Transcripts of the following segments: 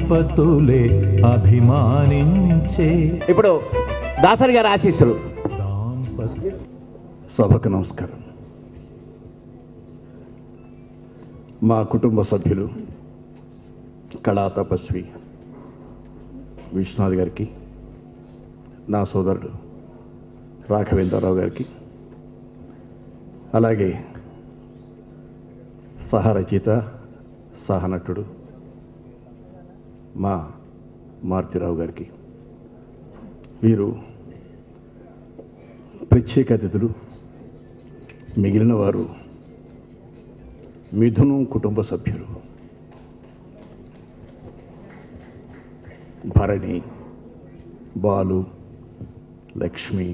దంపతులే అభిమానించే. ఇప్పుడు దాసరి గారి ఆశీస్సులు. సభకు నమస్కారం. మా కుటుంబ సభ్యులు కళా తపస్వి విశ్వనాథ్ గారికి, నా సోదరుడు రాఘవేంద్రరావు గారికి, అలాగే సహరచయిత సహనటుడు మా మారుతిరావు గారికి, వీరు ప్రత్యేక అతిథులు. మిగిలిన వారు మిథునం కుటుంబ సభ్యులు, భరణి, బాలు, లక్ష్మి,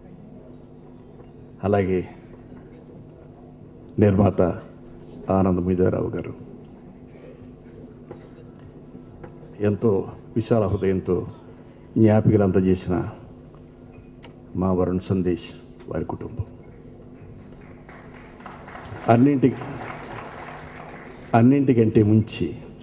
అలాగే నిర్మాత ఆనంద్ మీదారావు గారు. ఎంతో విశాల హృదయంతో జ్ఞాపికలు అందజేసిన మా వరుణ్ సందేశ్ వారి కుటుంబం. అన్నింటికంటే ముంచి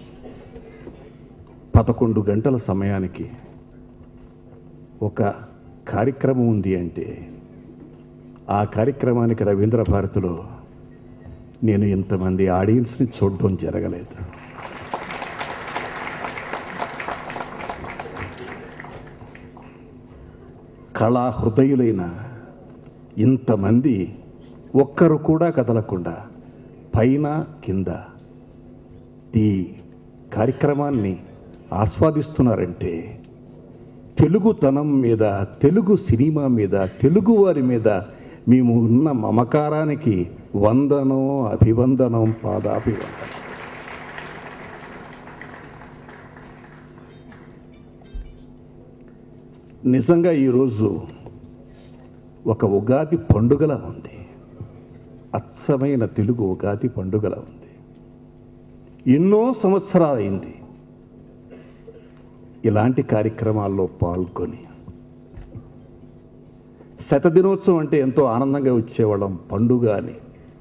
11 గంటల సమయానికి ఒక కార్యక్రమం ఉంది అంటే ఆ కార్యక్రమానికి రవీంద్ర భారతిలో నేను ఇంతమంది ఆడియన్స్ని చూడడం జరగలేదు. కళా హృదయులైన ఇంతమంది ఒక్కరు కూడా కదలకుండా పైన కింద ఈ కార్యక్రమాన్ని ఆస్వాదిస్తున్నారంటే తెలుగుతనం మీద, తెలుగు సినిమా మీద, తెలుగు వారి మీద మేము ఉన్న మమకారానికి వందనం, అభివందనం, పాదాభివందనం. నిజంగా ఈరోజు ఒక ఉగాది పండుగలా ఉంది. అచ్చమైన తెలుగు ఉగాది పండుగలా ఉంది. ఎన్నో సంవత్సరాలైంది ఇలాంటి కార్యక్రమాల్లో పాల్గొని. శతదినోత్సవం అంటే ఎంతో ఆనందంగా వచ్చేవాళ్ళం, పండుగ అని.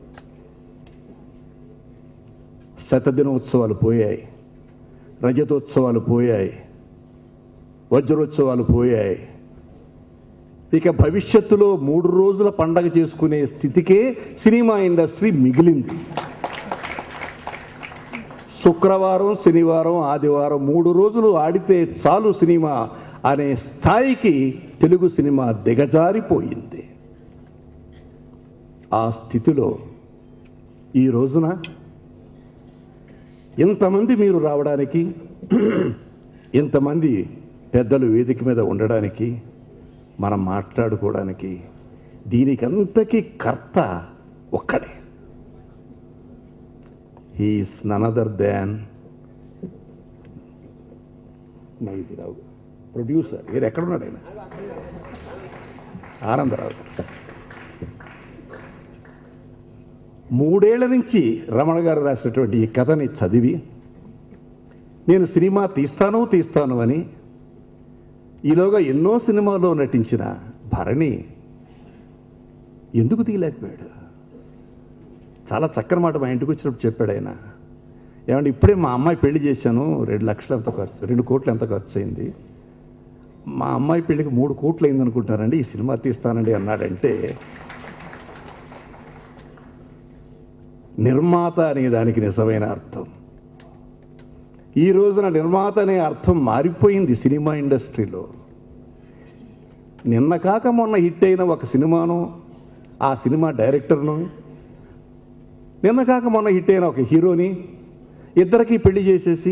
శతదినోత్సవాలు పోయాయి, రజతోత్సవాలు పోయాయి, వజ్రోత్సవాలు పోయాయి. ఇక భవిష్యత్తులో 3 రోజుల పండగ చేసుకునే స్థితికే సినిమా ఇండస్ట్రీ మిగిలింది. శుక్రవారం, శనివారం, ఆదివారం 3 రోజులు ఆడితే చాలు సినిమా అనే స్థాయికి తెలుగు సినిమా దిగజారిపోయింది. ఆ స్థితిలో ఈ రోజున ఇంతమంది మీరు రావడానికి, ఇంతమంది పెద్దలు వేదిక మీద ఉండడానికి, మనం మాట్లాడుకోవడానికి, దీనికంతకీ కర్త ఒక్కడే. He is none other than మైదిరావు, ప్రొడ్యూసర్. మీరు ఎక్కడున్నాడు ఆయన? ఆనందరావు. 3 ఏళ్ల నుంచి రమణ గారు రాసినటువంటి ఈ కథని చదివి నేను సినిమా తీస్తాను అని ఈలోగా ఎన్నో సినిమాల్లో నటించిన భరణి ఎందుకు తీయలేకపోయాడు? చాలా చక్కని మాట మా ఇంటికి వచ్చినప్పుడు చెప్పాడు ఆయన. ఏమంటే ఇప్పుడే మా అమ్మాయి పెళ్లి చేశాను, 2 లక్షలు ఎంత ఖర్చు, 2 కోట్లు ఎంత ఖర్చు అయింది, మా అమ్మాయి పెళ్లికి 3 కోట్లు అయింది అనుకుంటానండి, ఈ సినిమా తీస్తానండి అన్నాడంటే నిర్మాత అనే దానికి నిజమైన అర్థం. ఈ రోజున నిర్మాత అనే అర్థం మారిపోయింది సినిమా ఇండస్ట్రీలో. నిన్న కాక మొన్న హిట్ అయిన ఒక సినిమాను, ఆ సినిమా డైరెక్టర్ను, నిన్న కాక మొన్న హిట్ అయిన ఒక హీరోని ఇద్దరికి పెళ్లి చేసేసి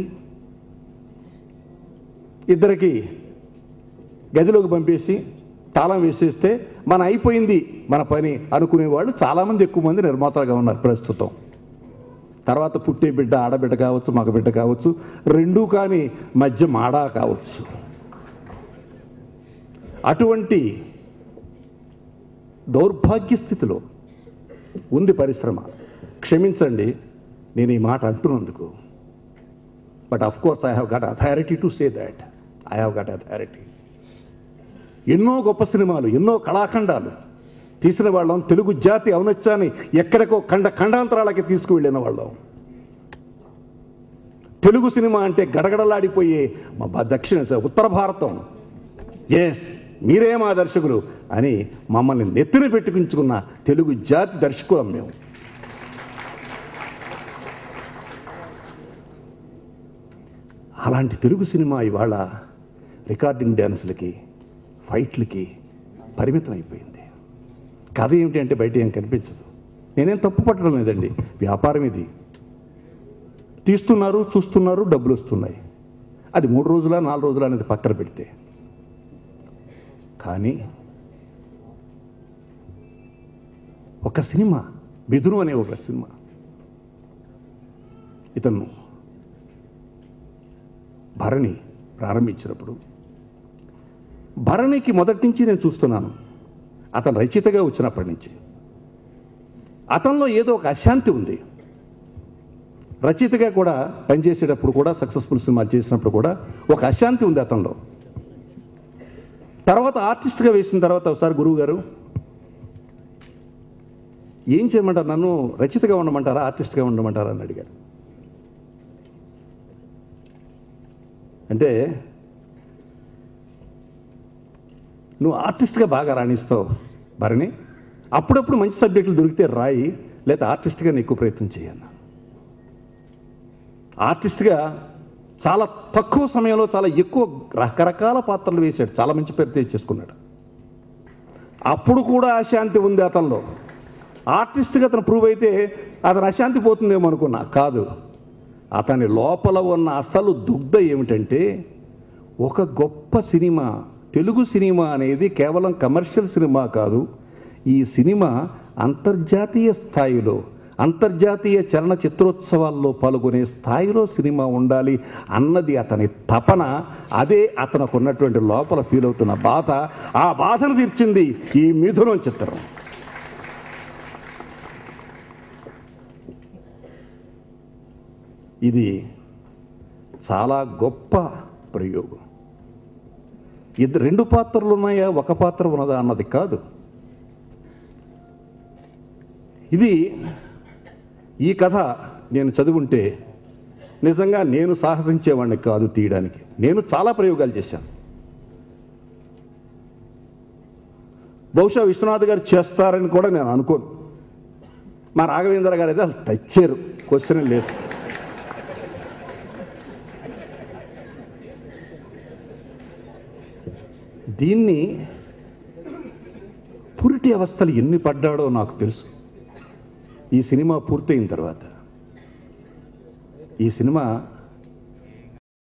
ఇద్దరికి గదిలోకి పంపేసి తాళం వేసేస్తే మన అయిపోయింది మన పని అనుకునేవాళ్ళు చాలామంది, ఎక్కువ మంది నిర్మాతలుగా ఉన్నారు ప్రస్తుతం. తర్వాత పుట్టే బిడ్డ ఆడబిడ్డ కావచ్చు, మగబిడ్డ కావచ్చు, రెండూ కానీ మధ్య మాడా కావచ్చు. అటువంటి దౌర్భాగ్య స్థితిలో ఉంది పరిశ్రమ. క్షమించండి నేను ఈ మాట అంటున్నందుకు, but of course I have got authority to say that. I have got authority. ఎన్నో గొప్ప సినిమాలు, ఎన్నో కళాఖండాలు తీసిన వాళ్ళం. తెలుగు జాతి ఔన్నత్యాన్ని ఎక్కడికో ఖండాంతరాలకి తీసుకువెళ్ళిన వాళ్ళం. తెలుగు సినిమా అంటే గడగడలాడిపోయే దక్షిణ ఉత్తర భారతం, ఎస్ మీరే మా దర్శకులు అని మమ్మల్ని నెత్తిన పెట్టుకుంచుకున్న తెలుగు జాతి దర్శకులం మేము. అలాంటి తెలుగు సినిమా ఇవాళ రికార్డింగ్ డ్యాన్సులకి, ఫైట్లకి పరిమితం అయిపోయింది. కథ ఏమిటి అంటే బయట ఏం కనిపించదు. నేనేం తప్పు పట్టడం లేదండి, వ్యాపారం ఇది. తీస్తున్నారు, చూస్తున్నారు, డబ్బులు వస్తున్నాయి. అది 3 రోజుల 4 రోజుల అనేది పక్కన పెడితే, కానీ ఒక సినిమా మిథును అనే ఒక సినిమా, ఇతను భరణి ప్రారంభించినప్పుడు, భరణికి మొదటి నుంచి నేను చూస్తున్నాను, అతను రచయితగా వచ్చినప్పటి నుంచి అతనిలో ఏదో ఒక అశాంతి ఉంది. రచయితగా కూడా పనిచేసేటప్పుడు కూడా, సక్సెస్ఫుల్ సినిమాలు చేసినప్పుడు కూడా ఒక అశాంతి ఉంది అతనిలో. తర్వాత ఆర్టిస్ట్గా వేసిన తర్వాత ఒకసారి గురువు గారు ఏం చేయమంటారు, నన్ను రచయితగా ఉండమంటారా ఆర్టిస్ట్గా ఉండమంటారా అని అడిగారు. అంటే నువ్వు ఆర్టిస్ట్గా బాగా రాణిస్తావు భరణి, అప్పుడప్పుడు మంచి సబ్జెక్టులు దొరికితే రాయి, లేదా ఆర్టిస్ట్గా నేను ఎక్కువ ప్రయత్నం చేయను. ఆర్టిస్ట్గా చాలా తక్కువ సమయంలో చాలా ఎక్కువ రకరకాల పాత్రలు వేశాడు, చాలా మంచి పేరు తెచ్చేసుకున్నాడు. అప్పుడు కూడా అశాంతి ఉంది అతనిలో. ఆర్టిస్ట్గా అతను ప్రూవ్ అయితే అతను అశాంతి పోతుందేమో అనుకున్నా, కాదు. అతని లోపల ఉన్న అసలు దుగ్ధ ఏమిటంటే, ఒక గొప్ప సినిమా, తెలుగు సినిమా అనేది కేవలం కమర్షియల్ సినిమా కాదు, ఈ సినిమా అంతర్జాతీయ స్థాయిలో, అంతర్జాతీయ చలనచిత్రోత్సవాల్లో పాల్గొనే స్థాయిలో సినిమా ఉండాలి అన్నది అతని తపన. అదే అతనికి ఉన్నటువంటి లోపల ఫీల్ అవుతున్న బాధ. ఆ బాధను తీర్చింది ఈ మిథునం చిత్రం. ఇది చాలా గొప్ప ప్రయోగం. 2 పాత్రలు ఉన్నాయా, ఒక పాత్ర ఉన్నదా అన్నది కాదు. ఈ కథ నేను చదువుంటే నిజంగా నేను సాహసించేవాడిని కాదు తీయడానికి. నేను చాలా ప్రయోగాలు చేశాను. బహుశా విశ్వనాథ్ గారు చేస్తారని కూడా నేను అనుకోను. మా రాఘవేంద్ర గారు అయితే అసలు టచ్ చేయరు, క్వశ్చన్ లేదు. దీన్ని పురిటి అవస్థలు ఎన్ని పడ్డాడో నాకు తెలుసు. ఈ సినిమా పూర్తయిన తర్వాత, ఈ సినిమా